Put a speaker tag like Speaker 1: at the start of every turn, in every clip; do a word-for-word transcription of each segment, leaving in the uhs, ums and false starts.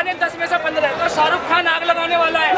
Speaker 1: दीवाने दस में से पंद्रह, तो शाहरुख खान आग लगाने वाला है।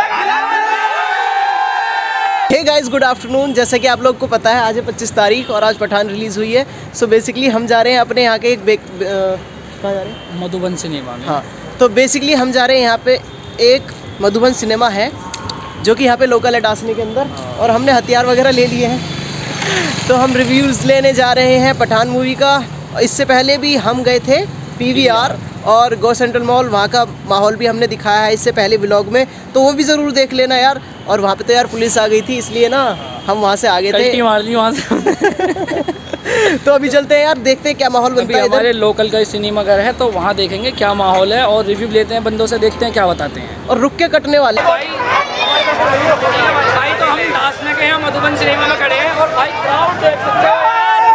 Speaker 2: Hey guys, good afternoon. जैसा कि आप लोग को पता है आज है पच्चीस तारीख और आज पठान रिलीज़ हुई है। सो बेसिकली हम जा रहे हैं अपने यहाँ के एक बेक कहाँ जा रहे हैं?
Speaker 3: मधुबन सिनेमा में।
Speaker 2: हाँ, तो बेसिकली हम जा रहे हैं यहाँ पे एक मधुबन सिनेमा है जो कि यहाँ पे लोकल है डासनी के अंदर, और हमने हथियार वगैरह ले लिए हैं। तो हम रिव्यूज़ लेने जा रहे हैं पठान मूवी का। इससे पहले भी हम गए थे पीवीआर और गो सेंट्रल मॉल, वहाँ का माहौल भी हमने दिखाया है इससे पहले व्लॉग में, तो वो भी ज़रूर देख लेना यार। और वहाँ पे तो यार पुलिस आ गई थी, इसलिए ना हम वहाँ से आ गए थे,
Speaker 3: मार दी वहाँ से।
Speaker 2: तो अभी चलते हैं यार, देखते हैं क्या माहौल बनता है।
Speaker 3: हमारे लोकल का सिनेमा घर है, तो वहाँ देखेंगे क्या माहौल है और रिव्यू लेते हैं बंदों से, देखते हैं क्या बताते हैं।
Speaker 2: और रुक के कटने वाले
Speaker 1: भाई भाई तो हम दासने के यहाँ मधुबन सिनेमा में खड़े हैं और भाई क्राउड देख सकते हो।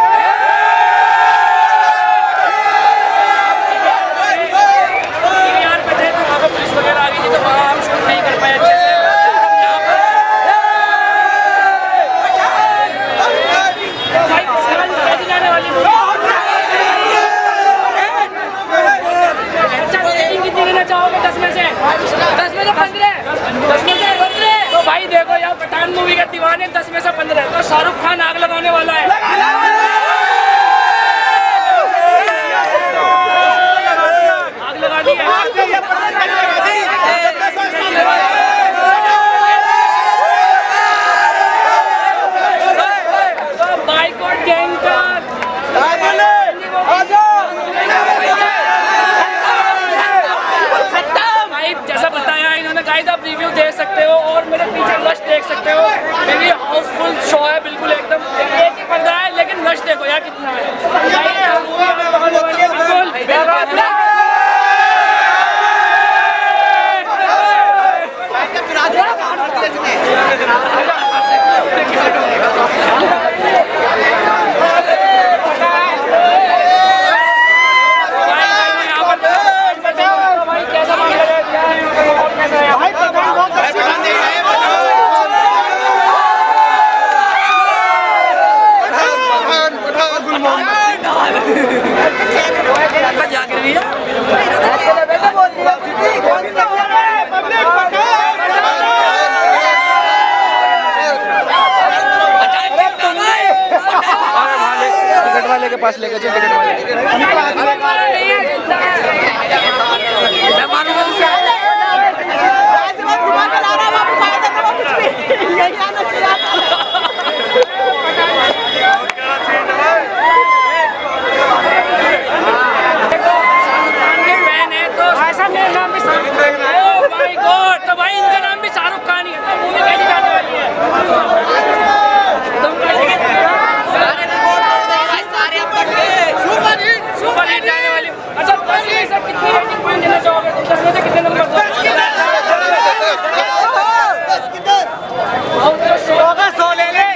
Speaker 1: पीवीआर पे थे तो वहाँ पे पुलिस वगैरह आ गई थी, तो वहाँ हम शूट नहीं कर पाए अच्छे से। जाने वाली कितनी लेना चाहोगे? दस में से दस में से पंद्रह, दस में से पंद्रह। तो भाई देखो यार, पठान मूवी के दीवाने दस में से पंद्रह, तो शाहरुख खान आग लगाने वाला है। आग लगा दी है। बाइकआउट गैंग का जैसा बताया इन्होंने, गाइस आप रिव्यू देख सकते हो और मेरे पीछे रश देख सकते हो। मेरी हाउसफुल शो है, बिल्कुल एकदम एक ही पर्दा है, लेकिन रश देखो यार कितना है।
Speaker 3: टिकट वाले के पास लेकर चल, टिकट तो भाई इनका नाम भी शाहरुख खान ही है, तो मूवी कैसी जाने वाली है? सुपर हिट जाने वाली। अच्छा, दस में से कितनी रेटिंग पॉइंट देना चाहोगे? दस में से कितने नंबर दोगे? सौ ले ले।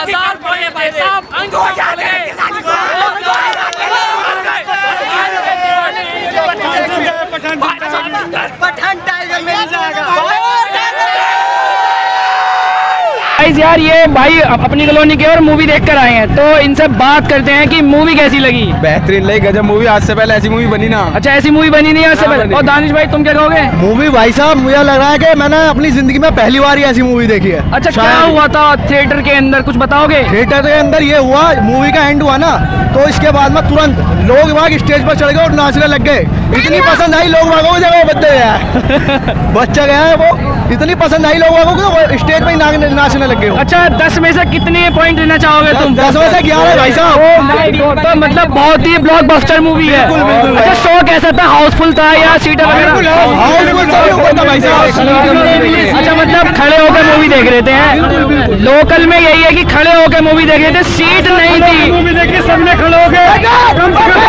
Speaker 1: हजार भाई साहब
Speaker 2: पठान टाइगर मिल जाएगा
Speaker 3: यार। ये भाई अपनी कॉलोनी के और मूवी देख कर आए हैं, तो इनसे बात करते हैं कि मूवी कैसी लगी।
Speaker 4: बेहतरीन लगी, गजब मूवी। आज से पहले ऐसी मूवी बनी ना।
Speaker 3: अच्छा, ऐसी मूवी बनी नहीं आज से पहले। और दानिश भाई तुम क्या कहोगे?
Speaker 5: मूवी भाई साहब मुझे लग रहा है कि मैंने अपनी जिंदगी में पहली बार ही ऐसी मूवी देखी है।
Speaker 3: अच्छा, क्या हुआ था थिएटर के अंदर, कुछ बताओगे?
Speaker 5: थिएटर के अंदर ये हुआ, मूवी का एंड हुआ ना, तो इसके बाद में तुरंत लोग वहाँ स्टेज पर चढ़ गए और नाचने लग गए। इतनी पसंद आई लोग वागों की जगह बच्चे गया बच्चा गया है वो, इतनी पसंद आई लोग वागों को वो स्टेज पर ही नाचने लग गए।
Speaker 3: अच्छा, दस में से कितने पॉइंट देना चाहोगे तुम?
Speaker 5: दस में से ग्यारह भाई साहब।
Speaker 3: तो मतलब बहुत ही ब्लॉकबस्टर मूवी है। अच्छा, शो कैसा था? हाउसफुल था या सीटर वगैरह? अच्छा, मतलब खड़े होकर मूवी देख रहे थे। लोकल में यही है कि खड़े होकर मूवी देख रहे थे, सीट नहीं थी। मूवी देखी सबने खड़े होकर